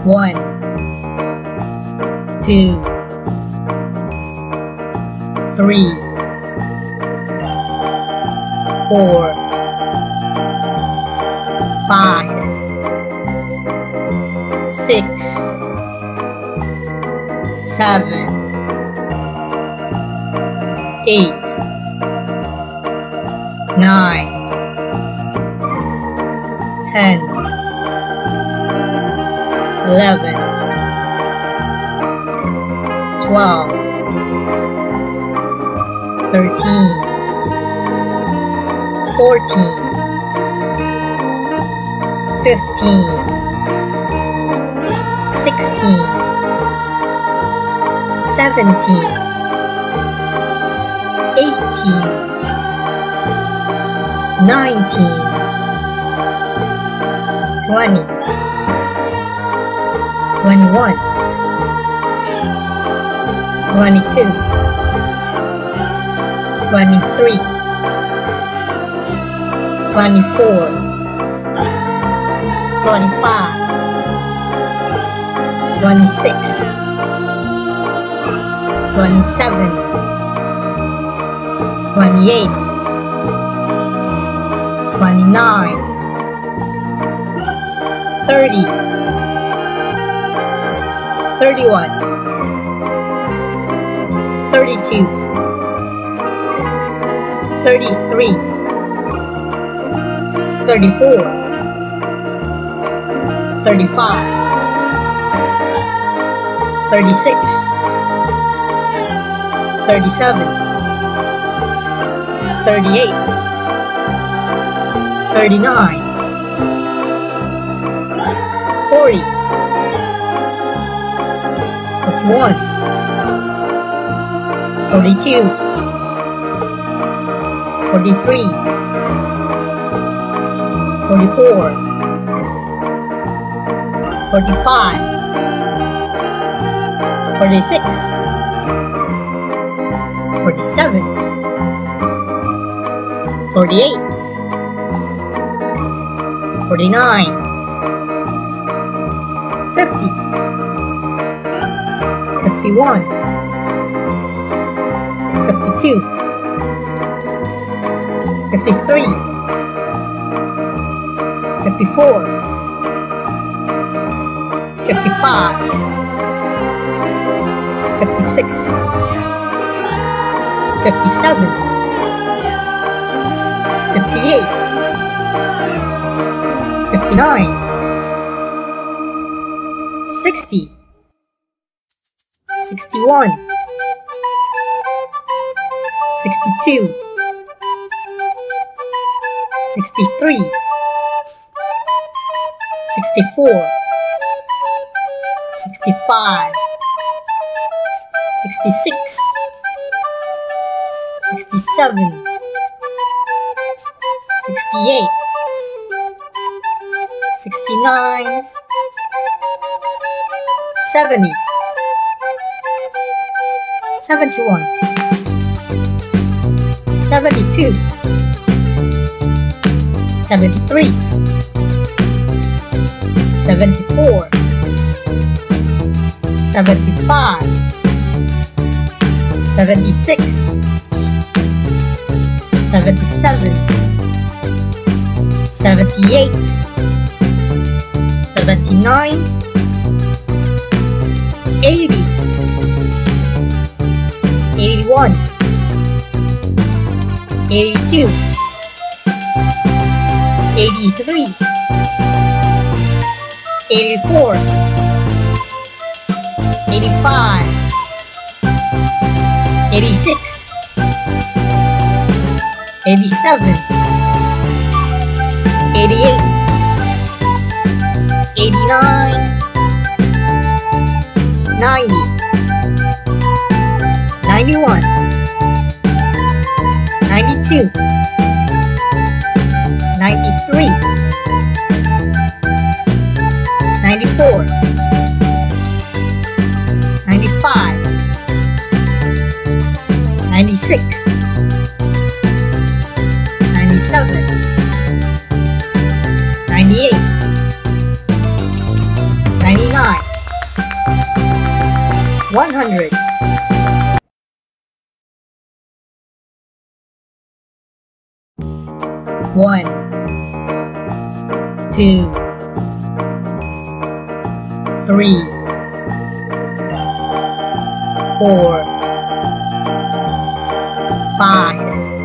1, 2, 3, 4, 5, 6, 7, 8, 9, 10, 11, 12, 13, 14, 15, 16, 17, 18, 19, 20, 21, 22, 23, 24, 25, 26, 27, 28, 29, 30, 31, 32, 33, 34, 35, 36, 37, 38, 39, 40, 41, 42, 43, 44, 45, 46, 47, 48, 49, 50, 51, 52, 53, 54, 55, 56, 57, 58, 59, 60, 61, 62, 63, 64, 65, 66, 67, 68, 69, 70, 71, 72, 73, 74, 75, 76, 77, 78, 79, 80, 81, 82, 83, 84, 85, 86, 87, 88, 89, 90, 91, 92, 93, 94, 95, 96, 97, 98, 99, 100. 1, 2, 3, 4, 5,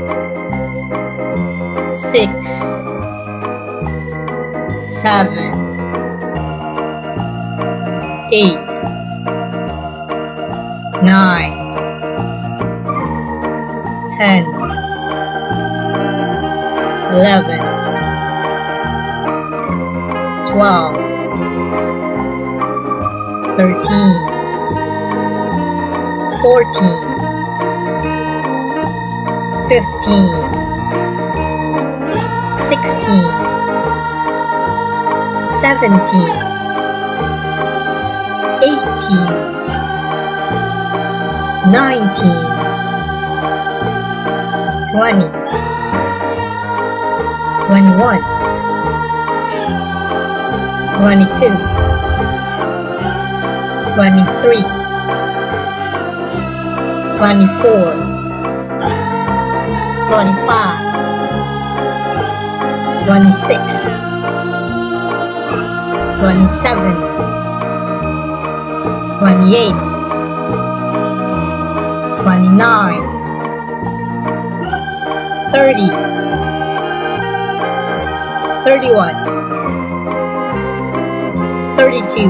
6, 7, 8, 9, 10, 11, 12, 13, 14, 15, 16, 17, 18, 19, 20, 21, 22, 23, 24, 25, 26, 27, 28, 29, 30, 31, 32,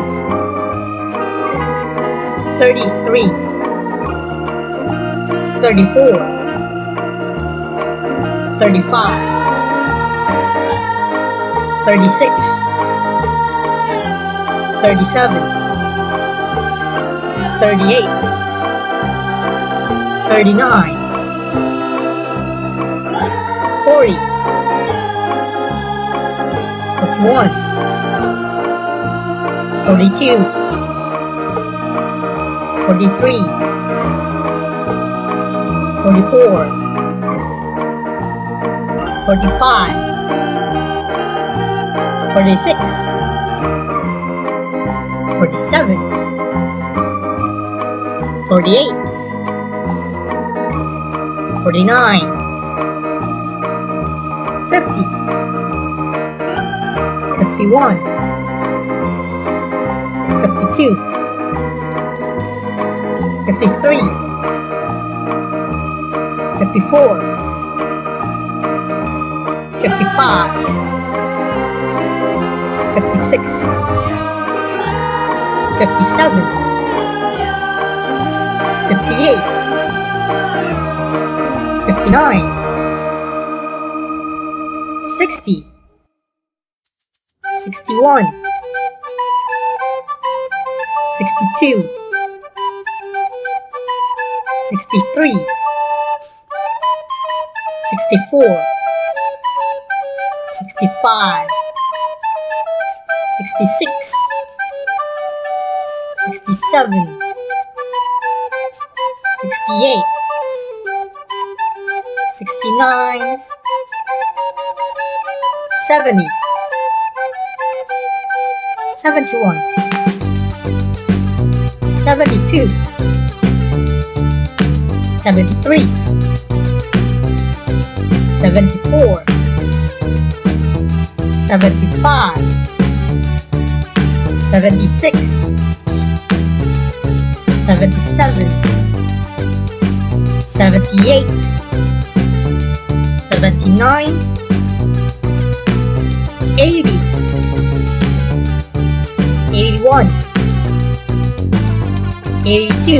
33, 34, 35, 36, 37, 38, 39, 40, 41, 42, 43, 44, 45, 46, 47, 48, 49, 50, 51, 52, 53, 54, 55, 56, 57, 58, 59, 60, 61, 62, 63, 64, 65, 66, 67, 68, 69, 70, 71, 72, 73, 74, 75, 76, 77, 78, 79, 80, 81, 82,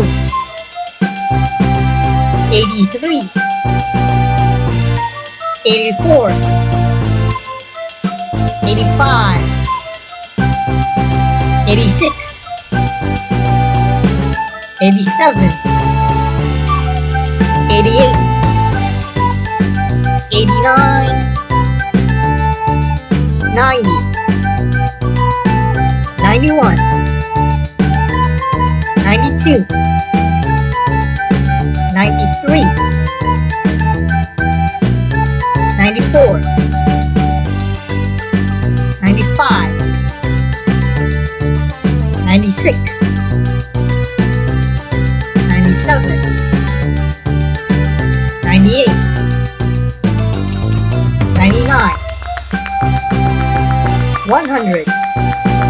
83, 84, 85, 86, 87, 88, 89, 90, 91, 92, 93, 94, 95, 96, 97, 98, 99, 100,